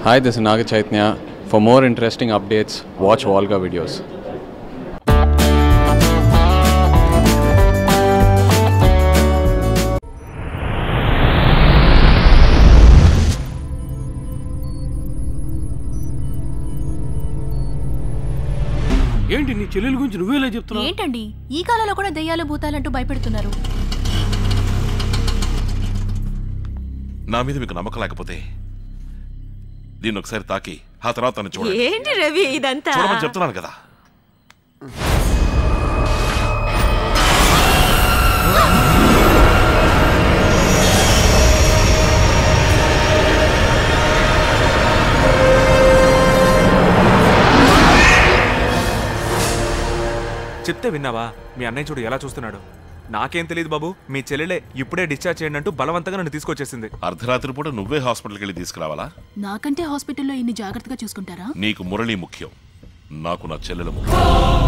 Hi, this is Naga Chaitanya. For more interesting updates, watch Volga videos. ఏంటి నీ చెల్లెల గురించి నువ్వేలా చెప్తున్నావు? ఏంటండి ఈ కాలంలో కూడా దెయ్యాలు భూతాలంటూ భయపెడుతున్నారు? నా మీద మీకు నమ్మకం లేకపోతే దీన్ని ఒకసారి తాకి ఆ తర్వాత తను చూడండి. ఏంటి రవి ఇదంతా? చూడమని చెప్తున్నాను కదా. చెప్తే విన్నావా? మీ అన్నయ్య చూడు ఎలా చూస్తున్నాడు. నాకేం తెలియదు బాబు, మీ చెల్లెలే ఇప్పుడే డిశ్చార్జ్ చేయండి అంటూ బలవంతంగా నన్ను తీసుకొచ్చేసింది. అర్ధరాత్రి పూట నువ్వే హాస్పిటల్కి వెళ్ళి తీసుకురావాలా? నాకంటే హాస్పిటల్లో ఇన్ని జాగ్రత్తగా చూసుకుంటారా? నీకు మురళి ముఖ్యం, నాకు నా చెల్లెలు ముఖ్యం.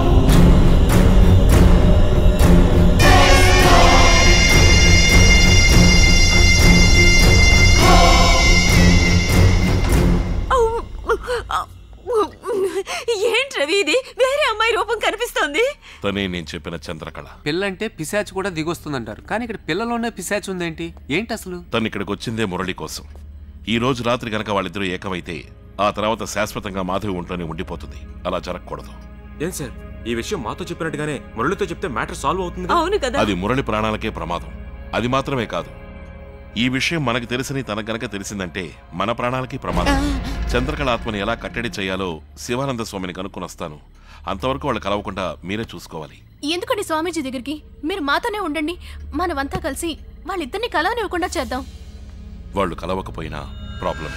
ఏంటి రవి ఇది? వేరే అమ్మాయి రూపం కనిపిస్తోంది. తనే నేను చెప్పిన చంద్రకళ. పిల్లంటే పిశాచి కూడా దిగొస్తుందంటారు, కానీ ఇక్కడ పిల్లలోనే పిశాచి ఉందేంటి? ఏంటి అసలు? తను ఇక్కడికి వచ్చిందే మురళి కోసం. ఈ రోజు రాత్రి గనక వాళ్ళిద్దరూ ఏకమైతే ఆ తర్వాత శాశ్వతంగా మాధవి ఒంట్లోనే ఉండిపోతుంది. అలా జరగకూడదు. ఏం సార్, ఈ విషయం మాతో చెప్పినట్టుగానే మురళితో చెప్తే మ్యాటర్ సాల్వ్ అవుతుంది? అవును కదా. అది మురళి ప్రాణాలకే ప్రమాదం. అది మాత్రమే కాదు, ఈ విషయం మనకు తెలిసని తనకు గనక తెలిసిందంటే మన ప్రాణాలకి ప్రమాదం. చంద్రకళ ఆత్మని ఎలా కట్టడి చేయాలో శివానంద స్వామిని కనుక్కొని వస్తాను. అంతవరకు వాళ్ళు కలవకుండా మీరే చూసుకోవాలి. ఎందుకండి స్వామీజీ దగ్గరికి? మీరు మాతోనే ఉండండి, మనమంతా కలిసి వాళ్ళిద్దరిని కలవనివ్వకుండా చేద్దాం. వాళ్ళు కలవకపోయినా ప్రాబ్లం.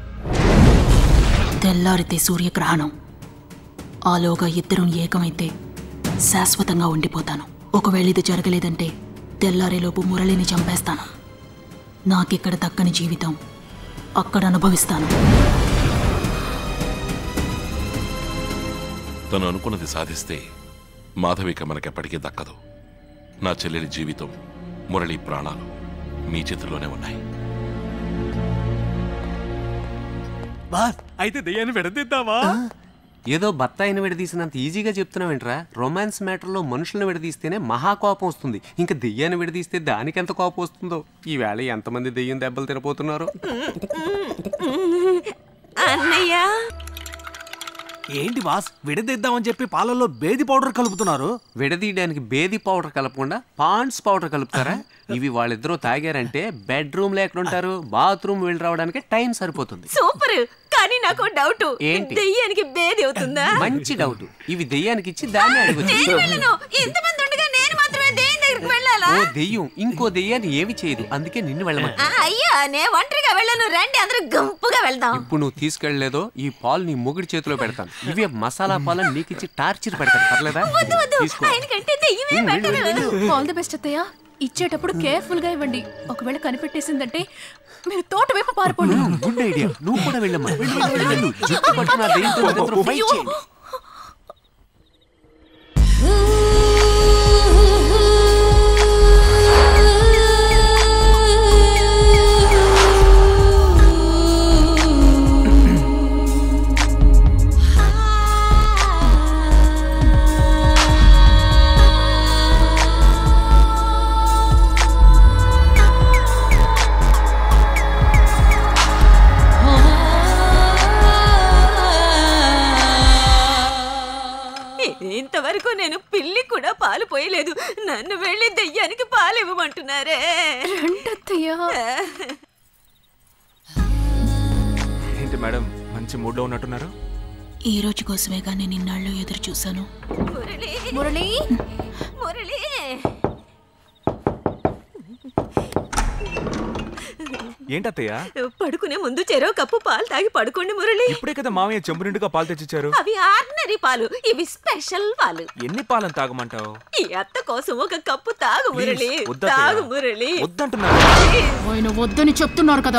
తెల్లారితే సూర్యగ్రహణం, ఆలోగా ఇద్దరు ఏకమైతే శాశ్వతంగా ఉండిపోతాను. ఒకవేళ ఇది జరగలేదంటే తెల్లారేలోపు మురళిని చంపేస్తాను. నాకిక్కడ దక్కని జీవితం అక్కడ అనుభవిస్తాను. తను అనుకున్నది సాధిస్తే మాధవిక మనకెప్పటికీ దక్కదు. నా చెల్లెలి జీవితం, మురళి ప్రాణాలు మీ చేతుల్లోనే ఉన్నాయి. అయితే దయ్యాన్ని విడదీద్దామా? ఏదో బత్తాయిని విడదీసినంత ఈజీగా చెప్తున్నావేంట్రా? రొమాన్స్ మ్యాటర్లో మనుషులను విడదీస్తేనే మహాకోపం వస్తుంది, ఇంకా దెయ్యాన్ని విడదీస్తే దానికి ఎంత కోపం వస్తుందో. ఈవేళ ఎంతమంది దెయ్యం దెబ్బలు తినపోతున్నారు. అన్నయ్య ఏంటి బాస్, విడదీద్దామని చెప్పి పాలల్లో బేది పౌడర్ కలుపుతున్నారు? విడదీయడానికి బేది పౌడర్ కలపకుండా పాండ్స్ పౌడర్ కలుపుతారా? ఇవి వాళ్ళిద్దరూ తాగారంటే బెడ్రూమ్ లో ఎక్కడుంటారు? బాత్రూమ్ వెళ్ళి రావడానికి టైం సరిపోతుంది. సూపర్. కానీ నాకు డౌట్, ఏంటి? దెయ్యానికి బేది అవుతుందా? మంచి డౌట్. ఇవి దెయ్యానికి ఇచ్చి దాన్ని అడగచ్చు. ఇంతమంది ఉండగా నేను మాత్రమే దెయ్యం దగ్గరికి వెళ్ళాలా? ఓ దెయ్యం ఇంకో దెయ్యాన్ని ఏమి చేయదు, అందుకే నిన్ను వెళ్ళమని. అయ్యా నేను ఒంటరిగా వెళ్ళను, రండి అందరూ గుంపుగా వెళ్దాం. ఇప్పుడు నువ్వు తీసుకెళ్లేదో ఈ పాలు నీ మొగుడి చేతిలో పెడతాను. ఇవే మసాలా పాలను నీకు ఇచ్చి టార్చర్ పెడతాను, పర్లేదా? తీసుకో. ఆల్ ది బెస్ట్ అత్తయ్య. ఇచ్చేటప్పుడు కేర్ఫుల్ గా ఇవ్వండి, ఒకవేళ కనిపెట్టేసిందంటే మీరు తోట వైపు పారిపోండి. గుడ్ ఐడియా, నువ్వు కూడా వెళ్ళమ్మా. వెళ్ళు. జుట్టు పట్టుకున్న దెయ్యంతో మీరిద్దరూ ఫైట్ చేయండి. ఇంతవరకు నేను పిల్లి కూడా పాలు పోయలేదు, నన్ను వెళ్ళి దెయ్యానికి పాలు ఇవ్వమంటున్నారే. ఏంటి మేడం, మంచి మూడ్ లో ఉన్నట్టున్నారు? ఈ రోజు కోసమే కానీ నిన్నాళ్ళు ఎదురు చూశాను. మురళి మురళి మురళి ఏంటత్తయ్య? పడుకునే ముందు చెరో కప్పు పాలు తాగి పడుకోండి మురళి. ఇప్పుడే కదా మామయ్య చెంబు నిండుగా పాలు తెచ్చిచ్చారు. అవి ఆర్డినరీ పాలు, ఇవి స్పెషల్ పాలు. ఎన్ని పాలను తాగమంటావు? ఈ అత్త కోసం ఒక కప్పు తాగు మురళి, ప్లీజ్, వద్దత్తయ్య. తాగు మురళి. వద్దంటున్నారు. ఆయన వద్దని చెప్తున్నారు కదా.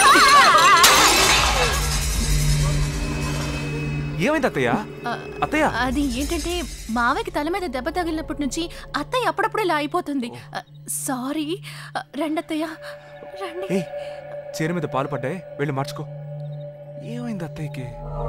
ఏమైంది అత్తయ్య? అత్తయ్య అది ఏంటంటే మావయ్యకి తల మీద దెబ్బ తగిలినప్పటి నుంచి అత్తయ్య అప్పుడప్పుడు ఇలా అయిపోతుంది. సారీ. రండి అత్తయ్య రండి. చీర మీద పాలు పడ్డాయి, వెళ్ళి మార్చుకో. ఏమైంది? ఏమైంది అత్తయ్యకి?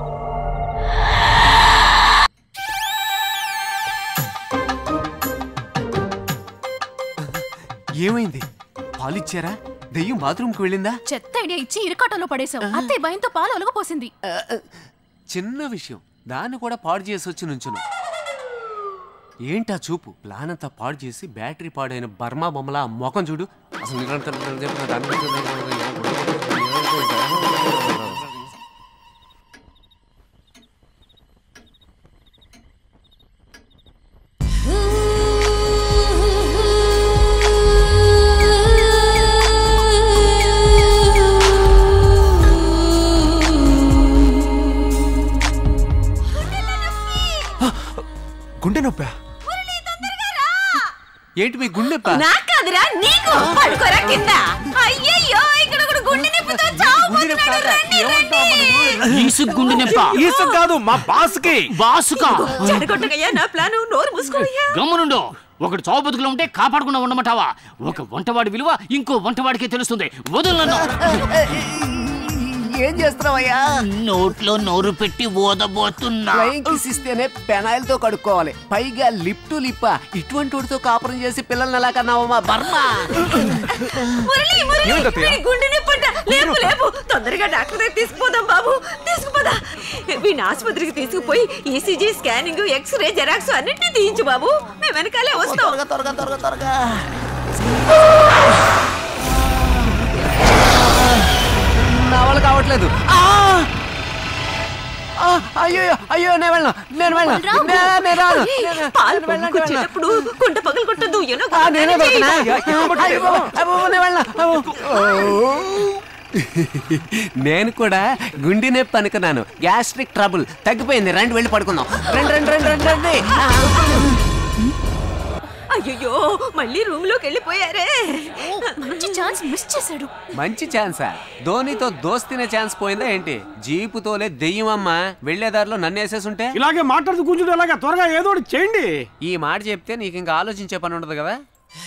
ఏమైంది? పాలిచ్చారా? దెయ్యం బాత్రూమ్కి వెళ్ళిందా? చెత్త ఐడియా ఇచ్చి ఇరకాటంలో పడేశావు. అత్తయ్య భయంతో పాలు ఒలగపోసింది. చిన్న విషయం, దాన్ని కూడా పాడు చేసి వచ్చి నుంచును. ఏంటా చూపు? ప్లాన్ అంతా పాడు చేసి బ్యాటరీ పాడైన బర్మా బొమ్మలా మొఖం చూడు. అసలు గుండె నొప్పా? ఏంటి మీ గుండెప్ప? నాకాదురా, నీకు. పడుకోరా కింద. అయ్యయ్యో, ఇక్కడ ఒకడు గుండె నొప్పితో చావబోతున్నాడు. రండి, రండి. ఈసుకు గుండె నొప్ప? ఈసుకు కాదు, మా బాస్కి. బాసుకా? చెడగొట్టకయ్యా నా ప్లాను. నోరు మూసుకోయ్యా. గమ్మునుండు. ఒకటి చావు బతుకులు ఉంటే కాపాడకుండా ఉండమంటావా? ఒక వంటవాడి విలువ ఇంకో వంటవాడికే తెలుస్తుంది. వదులను. ఏం చేస్తున్నావయ్యా? నోట్లో నోరు పెట్టి ఓదబోతున్నా. ఫ్లయింగ్ కిస్ ఇస్తేనే పెనాయిల్ తో కడుక్కోవాలి, పైగా లిప్ టు లిప్. ఇటువంటి వాడితో కాపురం చేసి పిల్లల్ని ఎలా కన్నావమ్మా బర్మా? మురళి, మురళి, గుండె నొప్పంట. లేపు, లేపు. తొందరగా డాక్టర్ దగ్గర తీసుకుపోదాం బాబు. తీసుకుపోదా. వీడిని ఆసుపత్రికి తీసుకుపోయి ఈసీజీ, స్కానింగ్, ఎక్స్రే, జెరాక్స్ అన్నింటినీ తీయించు బాబు. మేము వెనకాలే వస్తాం. త్వరగా త్వరగా త్వరగా. నా వల్ల కావట్లేదు. అయ్యో అయ్యో, నేను వెళ్ళను. పాలు వచ్చేటప్పుడు గుండె పగలు కొట్టద్దు. నేను కూడా గుండె నొప్పి అనుకున్నాను. గ్యాస్ట్రిక్ ట్రబుల్ తగ్గిపోయింది. రండి, వెళ్ళి పడుకుందాం. రండి రండి రండి రండి రండి. అయ్యో, మళ్ళీ రూమ్ లోకి వెళ్ళిపోయారే. మంచి ఛాన్స్ మిస్ చేశాడు. మంచి ఛాన్సా? ధోనితో దోస్తినే ఛాన్స్ పోయిందా ఏంటి? జీపుతోలే దెయ్యమమ్మా. వెళ్లేదారిలో నన్ను వేసేసుంటే? ఇలాగే మాట్లాడుతూ కూర్చుంటే ఎలాగా? త్వరగా ఏదో ఒకటి చేయండి. ఈ మాట చెప్తే నీకు ఇంకా ఆలోచించే పని ఉండదు కదా.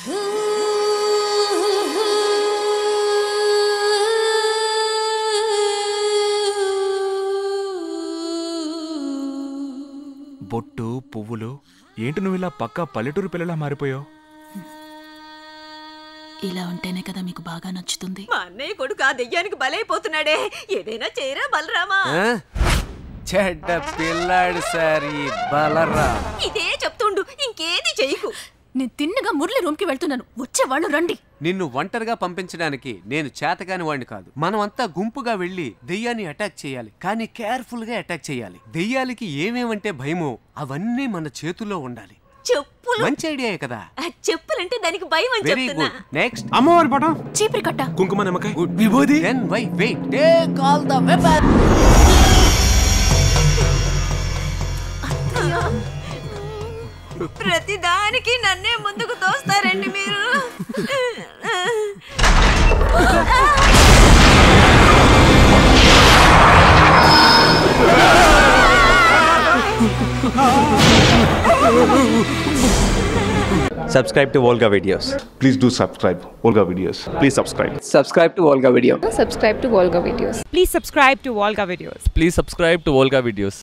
బొట్టు, పువ్వులు. ఏంటి నువ్వు ఇలా పక్కా పల్లెటూరు పిల్లలా మారిపోయావు? ఇలా ఉంటేనే కదా మీకు బాగా నచ్చుతుంది. మా అన్నయ్య కొడుకు ఆ దెయ్యానికి బలైపోతున్నాడే. ఏదైనా చేయరా బలరామా? చెడ్డ పిల్లాడు సార్ ఈ బలరా. ఇదే చెప్తుండు, ఇంకేది చెయ్యకు. నేను తిన్నగా మురళి రూమ్ కి వెళ్తున్నాను. వచ్చేవాళ్ళు రండి. నిన్ను ఒంటరిగా పంపించడానికి నేను చేతకాని వాడిని కాదు. మనం అంతా గుంపుగా వెళ్లి దెయ్యాన్ని అటాక్ చేయాలి, కానీ కేర్ఫుల్ గా అటాక్ చేయాలి. దెయ్యాలకి ఏమేమంటే భయమో అవన్నీ మన చేతుల్లో ఉండాలి. చెప్పులు. మంచి ఐడియా కదా. చెప్పులంటే దానికి భయం అని వెరీ చెప్తున్నా. గుడ్. నెక్స్ట్ అమ్మవారి పటం, చీపురి కట్ట, కుంకుమ, నిమ్మకాయ, విభూది. Then why wait, take all the weapon. ప్రతి దానికి నన్నే ముందుకు తోస్తారండి మీరు. Subscribe to Volga Videos. Please do subscribe Volga Videos. Please subscribe. Subscribe to Volga Video. Subscribe to Volga Videos. Please subscribe to Volga Videos. Please subscribe to Volga Videos.